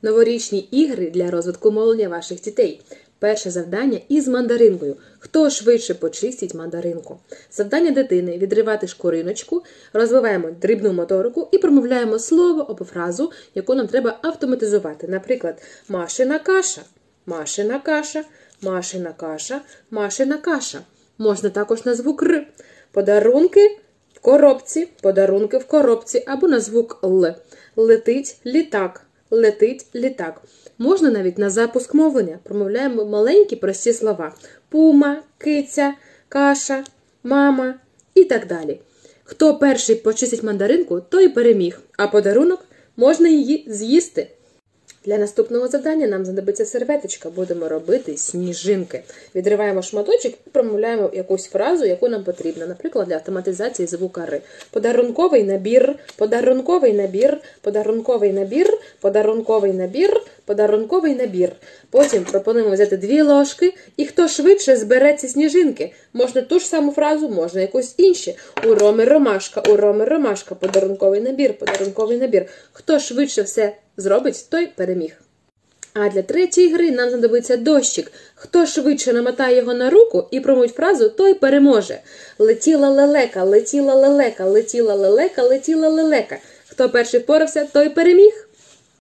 Новорічні ігри для розвитку мовлення ваших дітей. Перше завдання із мандаринкою. Хто швидше почистить мандаринку? Завдання дитини – відривати шкуриночку, розвиваємо дрібну моторику і промовляємо слово або фразу, яку нам треба автоматизувати. Наприклад, Машина каша, Машина каша, Машина каша, Машина каша. Можна також на звук Р. Подарунки в коробці або на звук Л. Летить літак. Летить літак. Можна навіть на запуск мовлення. Промовляємо маленькі прості слова. Пума, киця, каша, мама і так далі. Хто перший почистить мандаринку, той переміг, а подарунок можна її з'їсти. Для наступного завдання нам знадобиться серветочка. Будемо робити сніжинки. Відриваємо шматочок і промовляємо якусь фразу, яку нам потрібно. Наприклад, для автоматизації звука Р. Подарунковий набір, подарунковий набір, подарунковий набір, подарунковий набір, подарунковий набір. Потім пропонуємо взяти 2 ложки, і хто швидше збере ці сніжинки. Можна ту ж саму фразу, можна якусь іншу. У Роми ромашка, у Роми ромашка, подарунковий набір, подарунковий набір. Хто швидше все зробить, той переміг. А для третьої гри нам знадобиться дощик. Хто швидше намотає його на руку і промовить фразу, той переможе. Летіла лелека, летіла лелека, летіла лелека, летіла лелека. Хто перший впорався, той переміг.